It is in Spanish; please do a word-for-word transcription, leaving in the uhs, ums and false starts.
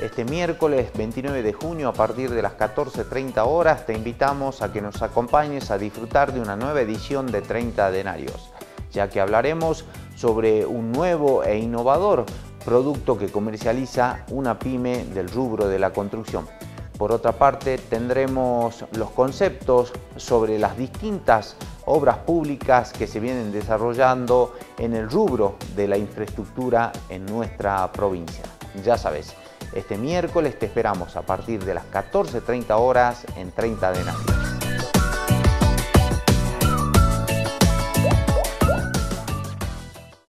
Este miércoles veintinueve de junio a partir de las catorce treinta horas te invitamos a que nos acompañes a disfrutar de una nueva edición de treinta denarios, ya que hablaremos sobre un nuevo e innovador producto que comercializa una pyme del rubro de la construcción. Por otra parte, tendremos los conceptos sobre las distintas obras públicas que se vienen desarrollando en el rubro de la infraestructura en nuestra provincia. Ya sabes, este miércoles te esperamos a partir de las catorce treinta horas en treinta denarios.